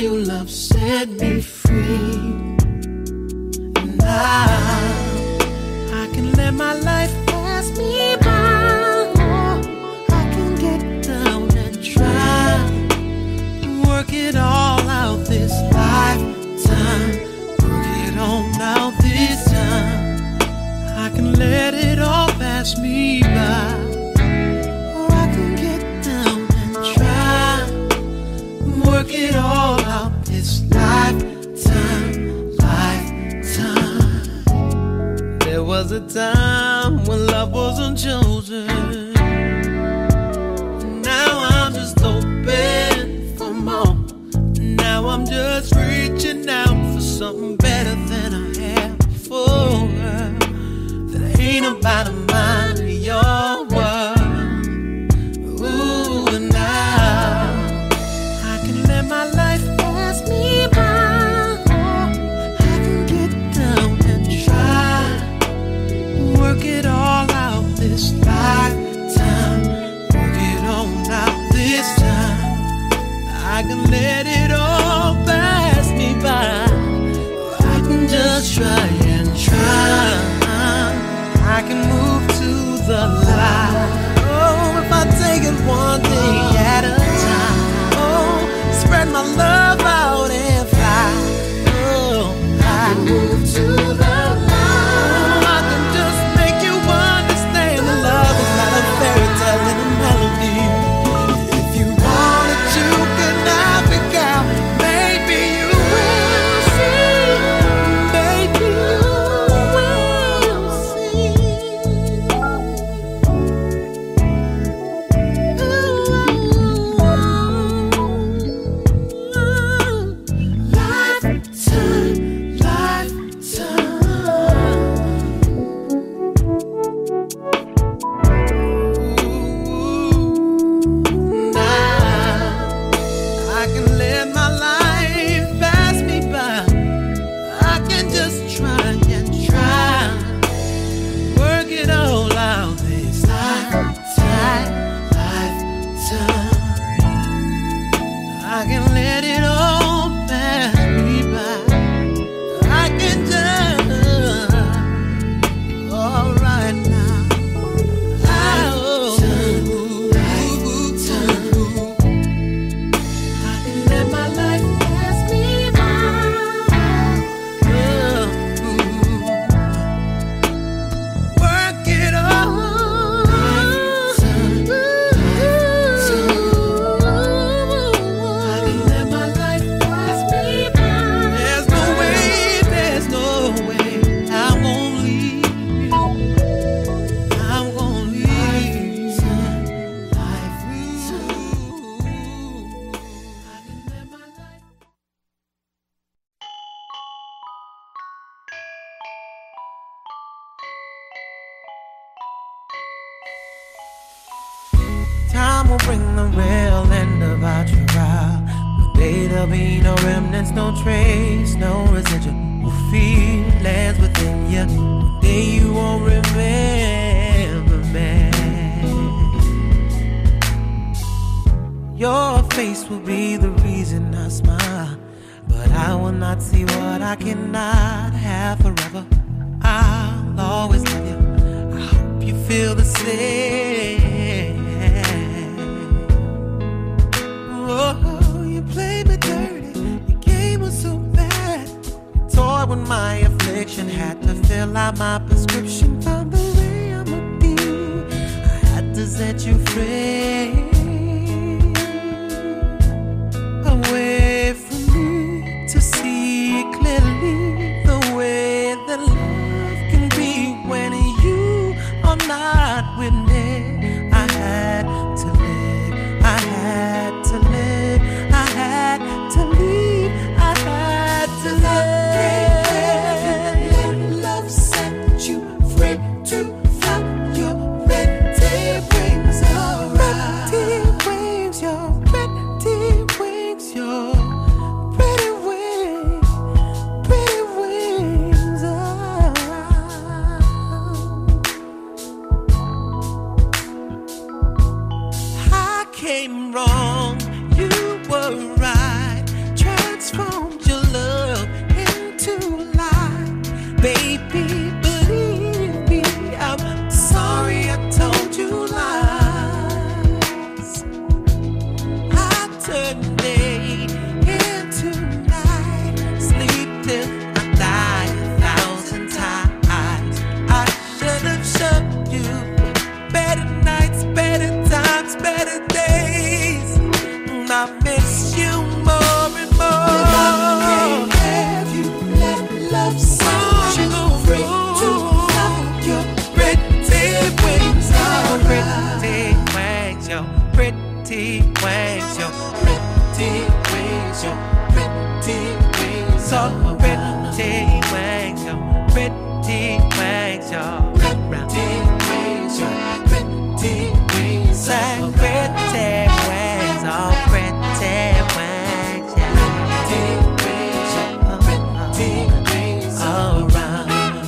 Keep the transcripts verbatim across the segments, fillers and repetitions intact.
your love set me free. And now I can let my life pass me by. Oh, I can get down and try, work it all out this lifetime. Work it on out this time. I can let it all pass me by. Or I can get down and try, work it all out this lifetime, lifetime. There was a time when love wasn't chosen. Now I'm just open for more. Now I'm just reaching out for something better than I had before. That ain't about a mind of your world. Ooh, and now I can let my life pass me by. Oh, I can get down and try, work it all out this lifetime. Work it on out this time. I can let it all pass me by. I can just try and try. I can move to the light. Oh, if I take it one day at a time. Oh, spread my love out and fly. Oh, I can move to the light. Oh, I can just make you understand that love is not a fairy tale and a melody. If you want it, you can have it, girl. Maybe you will see. Maybe you will see. Time will bring the real end of our trial. One day there'll be no remnants, no trace, no residual feelings within you. One day you won't remember me. Your face will be the reason I smile, but I will not see what I cannot have forever. I'll always love you. I hope you feel the same. Oh, you played me dirty. Your game was so bad. You toyed with my affliction, had to fill out my prescription. Found the way I'ma be. I had to set you free. Away from me to see clearly the way that love can be when you are not with me. I had to live, I had to live, I had to leave, I had to live. Let love set you free to fly your red tail wings around. certain day. Here tonight, sleep till I die a thousand times. I should have shown you better nights, better times, better days. I miss you more and more. Have you let love set you free to fly your pretty wings? Your pretty wings, your pretty wings, your pretty wings, your pretty wings, so pretty wings, your pretty wings, your pretty wings, your pretty wings, so pretty wings, oh pretty wings, yeah. Pretty wings, your pretty wings, all around.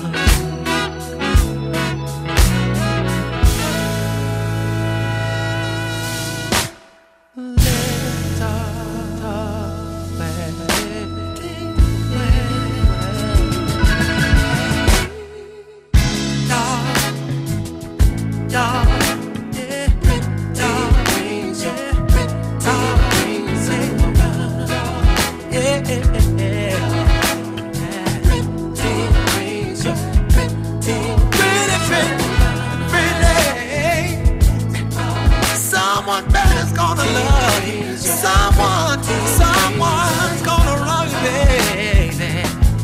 Someone better's gonna love you. Someone, someone's gonna love you, baby.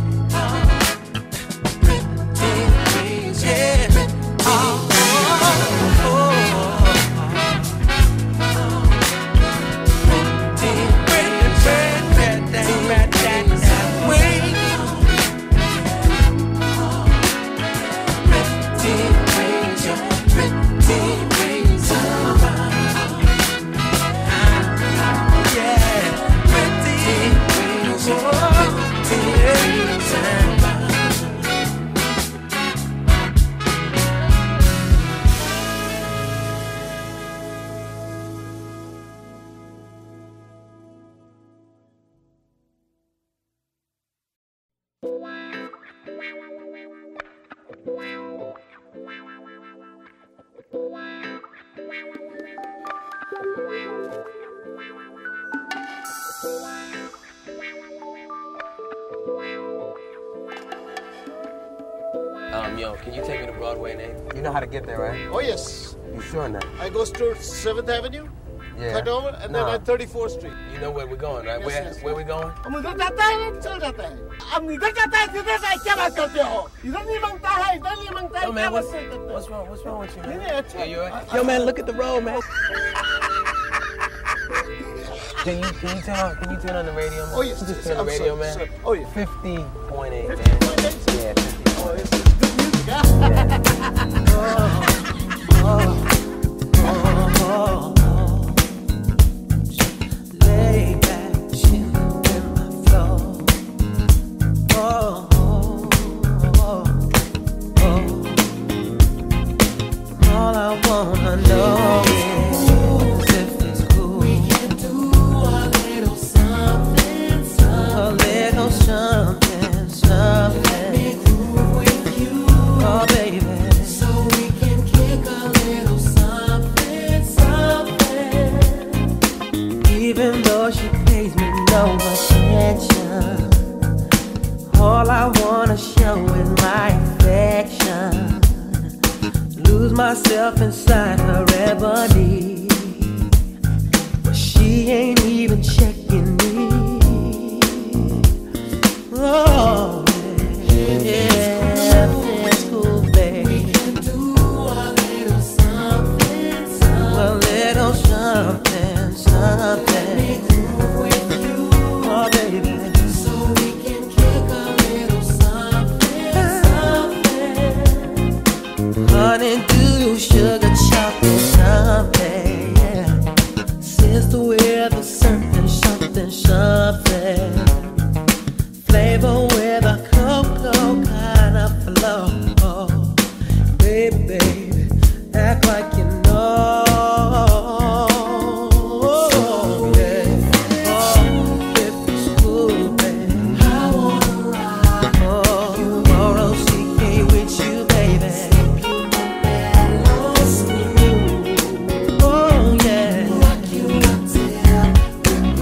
Yeah. Oh, oh, oh, Um, yo, can you take me to Broadway, Nate? You know how to get there, right? Oh, yes. You sure now? I go to seventh Avenue, Yeah. cut over, and then Nah. at thirty-fourth Street. You know where we're going, right? Yes, where yes. where we going? हम इधर जाता है, चल जाता है। हम इधर जाता है, सीधे से क्या बात करते हो? इधर नहीं मांगता है, इधर नहीं मांगता है, Yo, क्या man, बात what's, करते हो? what's wrong? What's wrong with you, man? नहीं, नहीं, अच्छा। Yeah, you all right? Yo, man, look at the road, man. Can you can you turn on can you turn on the radio, man? Oh, yes, Just yes, turn on I'm the radio, sorry, man. sorry. Oh, yeah. Fifty point eight, man. fifty point eight? Yeah, fifty Oh, point it's good music, huh? Lay back, chill in my flow. Oh, oh, oh, oh. All I wanna know is if it's cool. We can do a little something, something. A little something, something. Let me groove with you. Oh, baby. So we can kick a little something, something. Even though she pays me no attention, all I wanna show is my affection. Lose myself inside her ebony, but she ain't even checking me. Oh, yeah, it's cool, babe. We can do a little something, something. A little something, something. With you, oh baby. So we can kick a little something, something. Honeydew, sugar, chocolate, something, yeah. Sister with a certain something, something. Flavor with a cocoa kind of flow. Baby, baby, act like you know. Oh, yeah. Oh, if it's cool, baby, I wanna ride. Oh, tomorrow C K with you, baby. Oh, yeah. Rock you until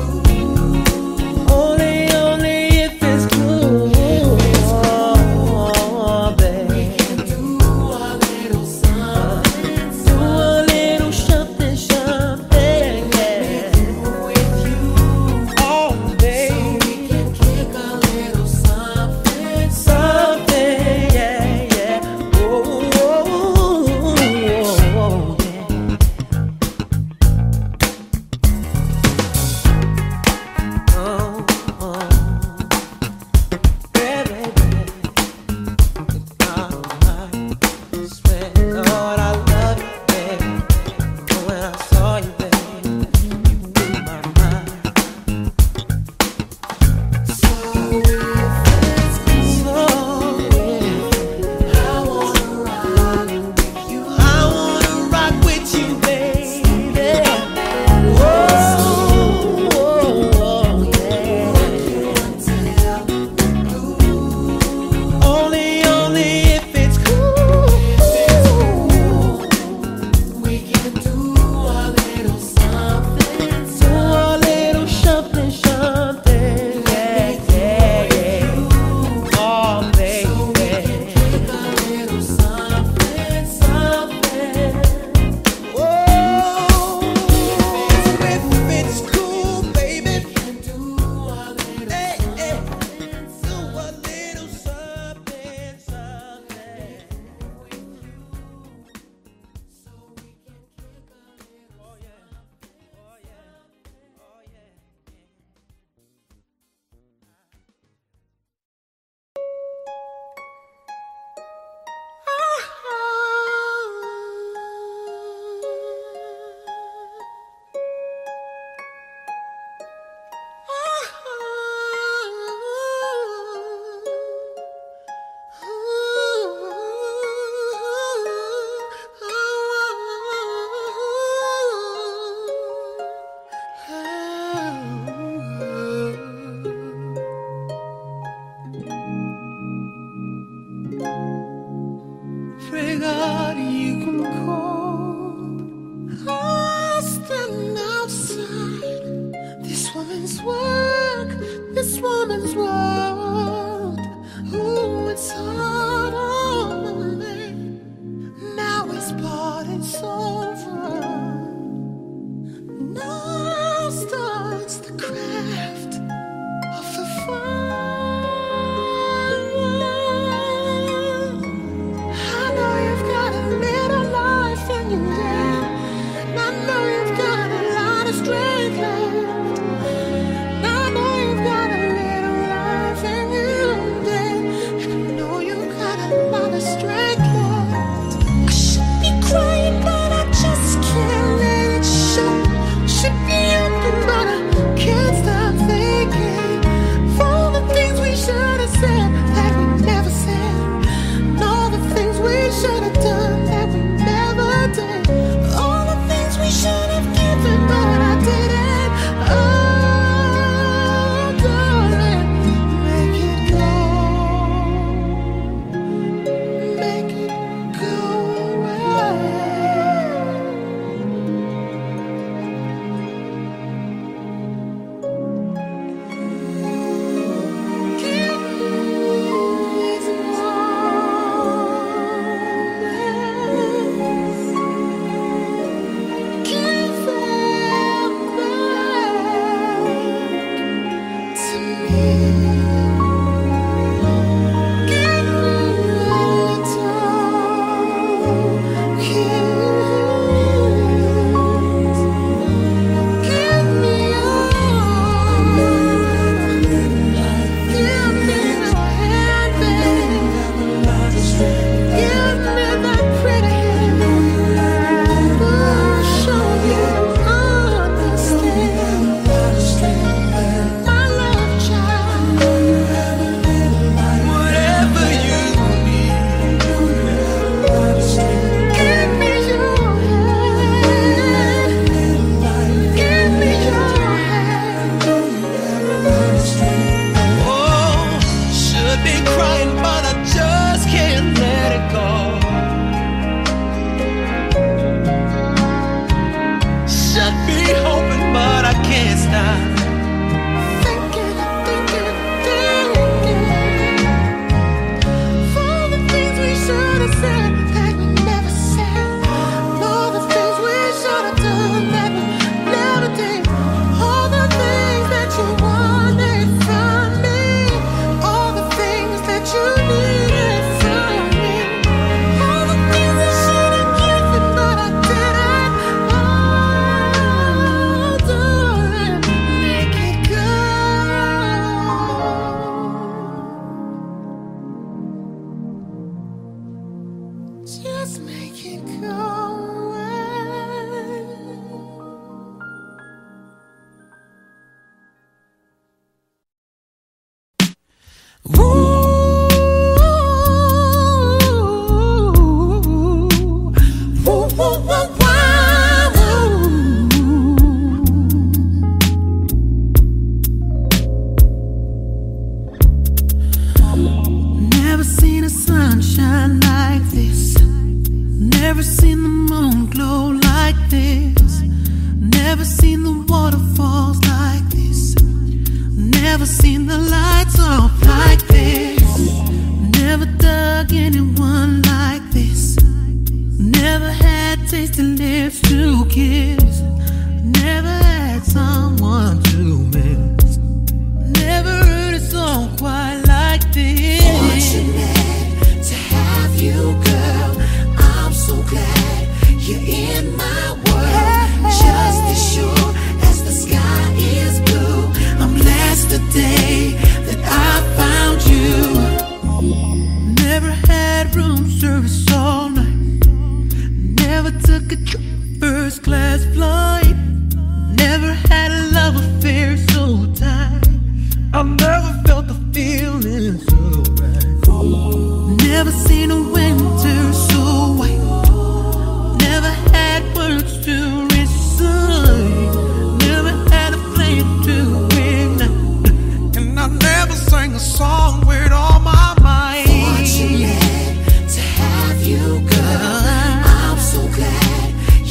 this work, this woman's world. Ooh, it's hard on me. Now it's part, it's over. Now starts the craft of the fire. I know you've got a little life in you, yeah. And I know you've got a lot of strength left. And I know you've got a little life in you, yeah. And I know you've got a lot of strength left. I should be crying, but I just can't let it show. Should be open, but I can't stop thinking of all the things we should have said that we never said, and all the things we should have done that we never did, all the things we should have given but I didn't. Oh, darling, make it go, make it go away. Give me these moments. Give them back to me. Give me a little kiss. Give me your give me your hand, baby. Give me that pretty hand. I'll show you understand. My love child. Whatever you need, Give me your hand. Give me your hand. oh, should be crying, but I just can't let it go. Should be hoping, but I can't stop. Thinking, thinking, thinking of all the things we should have said that we never said, and all the things we should have done that we never did, all the things that you wanted from me, all the things that you needed from me, all the things I should have given but I didn't. Oh, darling, make it go. Just make it go away. Never seen a sunshine like this. Never seen the moon glow like this. Never seen the waterfalls like this. Never seen the lights off like this. Never dug anyone like this. Never had tasty lips to kiss. Never had someone to miss. Never heard a song quite like this. Fortunate to have you, girl. I'm so glad you're in my world. Just as sure as the sky is blue, I'm blessed today that I found you. Never had room service all night. Never took a trip first class flight. Never had a love affair so tight. I never felt the feeling so right. Never seen a winter so white. Never had words to recite. Never had a flame to ignite. And I never sang a song with all my might. Fortunate to have you, girl. I'm so glad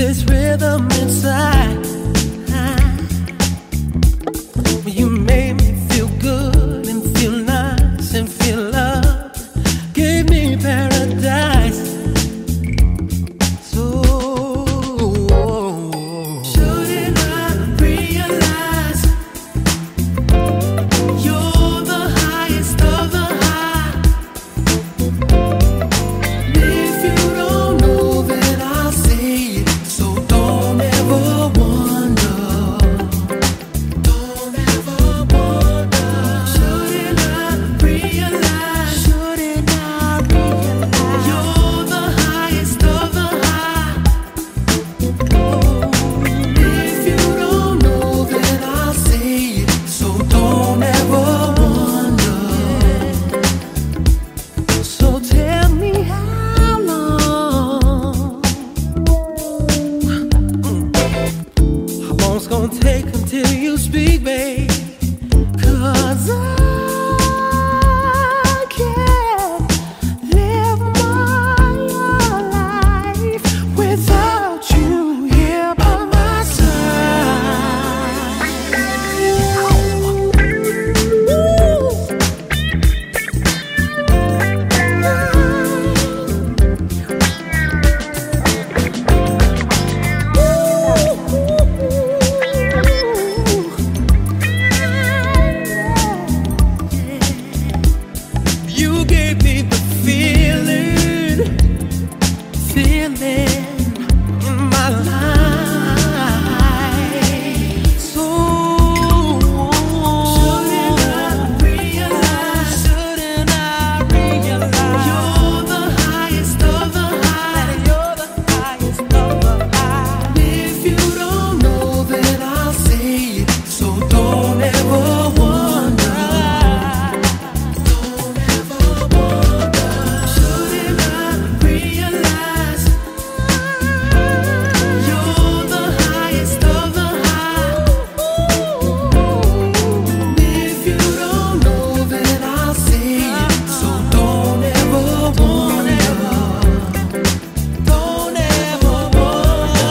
this rhythm inside. You made me feel good and feel nice and feel love. Gave me paradise. So shouldn't I realize you're the highest of the high? If you don't know, then I'll say it. So don't ever wonder. Don't ever wonder. Shouldn't I realize? Shouldn't I realize? You're the highest of the high. If you don't know, then I'll say it. So don't ever wonder. So tell me how long. How long it's gonna take until you speak, babe? 'Cause I can't live my life without you here by my side. You gave me the feeling, feeling in my life. So shouldn't I realize? Shouldn't I realize? You're the highest of the high. You're the highest of the high. If you don't know, then I'll say it. So don't ever wonder. Don't ever wonder. Shouldn't I realize? You're the highest of the high. If you don't know, then I'll say it. So don't ever wonder. Don't ever wonder.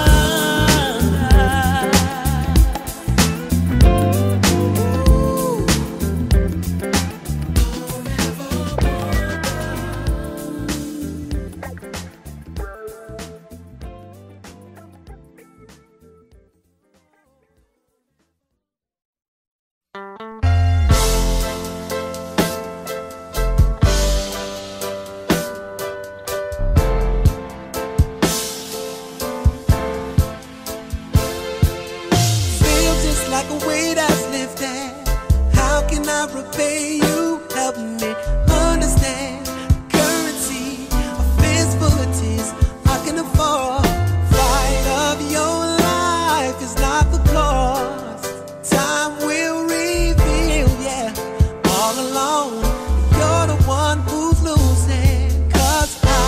Feels just like a weight that's lifted. How can I repay you? Help me understand. Currency of visibilities I can afford. Fight of your life is not the cost. Time will reveal, yeah. All alone, you're the one who's losing. 'Cause I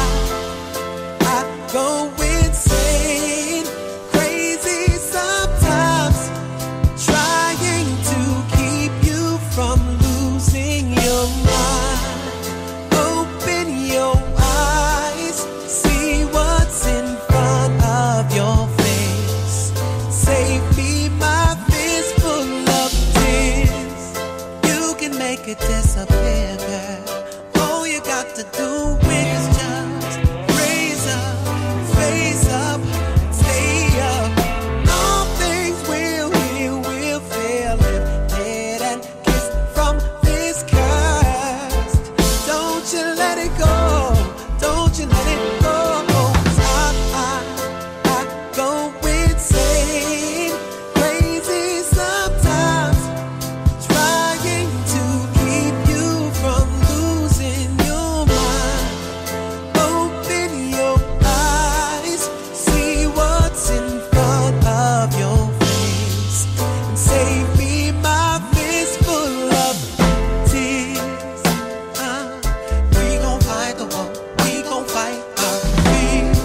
I go insane, crazy sometimes, trying to keep you from losing your mind. Open your eyes, see what's in front of your face. Save me my fist full of tears. You can make it disappear, girl. All you got to do is just raise up, face up, stay up. All things will heal, will fail if dead and kissed from this curse. Don't you let it go, don't you let it go. 'Cause I, I, I go insane, crazy sometimes, trying to keep you from losing your mind. Open your eyes, see what's in front of your face, and save me my fist full of tears. Uh, we gon' fight the war, we gon' fight our fears.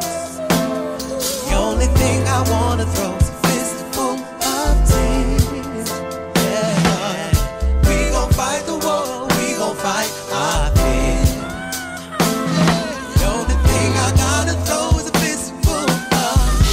The only thing I wanna throw is a fist full of tears. Yeah, we gon' fight the war, we gon' fight our fears. The only thing I gotta throw is a fist full of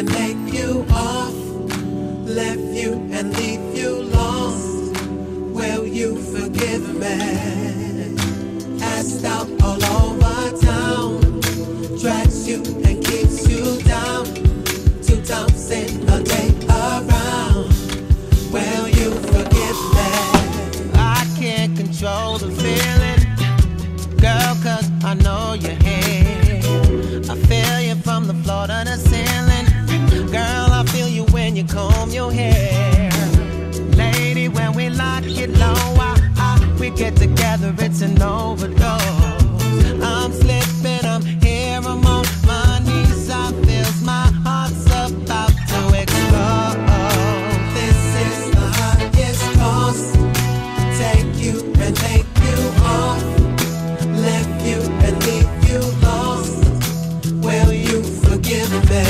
and make you off, left you and leave you lost. Will you forgive me? Asked out all over town, drags you and keeps you down. Two times in a day around. Will you forgive me? I can't control the feeling, girl, cause I know you're here. I feel you from the floor to the ceiling. Girl, I feel you when you comb your hair. Lady, when we lock it low, I, I, we get together, it's an overdose. I'm slipping, I'm here, I'm on my knees. I feel my heart's about to explode. This is the highest cost. Take you and make you off, left you and leave you lost. Will you forgive me?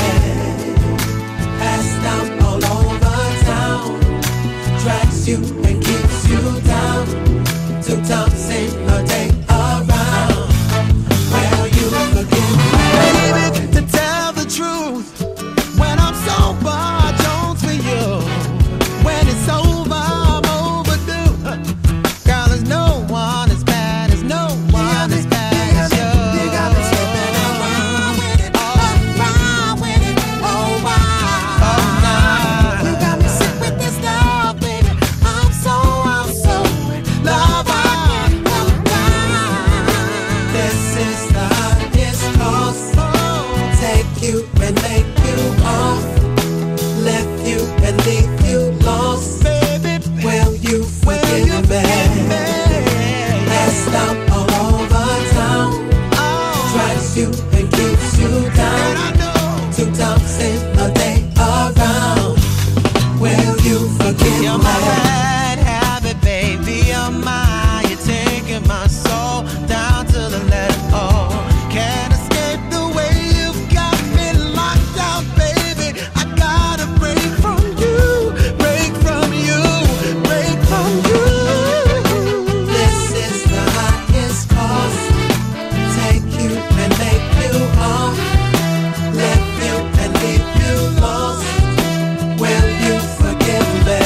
Passed out all over town, drags you and keeps you down. Two times in a day around. Will you forgive me? Baby, to tell the truth, when I'm sober, I don't for you. When it's over, I'm overdue. Girl, there's no one as bad as no one as bad as you. You got me slipping around with it, around with it, oh wow. Oh, nah. You got me sick with this love, baby. I'm so, I'm so in love. I can't come down. This is the highest cost. Take you and make you off, left you and leave you lost. Baby, Will you will you forgive me? forgive me? Passed out all over town, Oh, drags you and keeps you and I down. know Two times in a day around. Will you forgive you're me? my bad habit, baby. You're my, you're taking my soul down to the level. Can't escape the way you've got me locked down, baby. I gotta break from you, break from you, break from you. This is the highest cost. Take you and make you off, left you and leave you lost. Will you forgive me?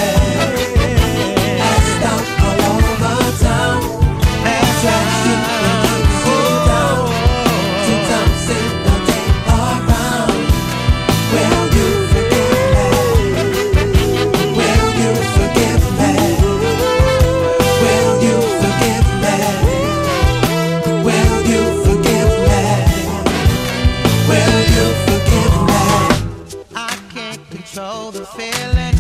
Passed out all over town, drags you and keeps you down. Two times in a day around. Will you forgive me? Will you forgive me? Will you forgive me? Will you forgive me? Will you forgive me? I can't control the feeling,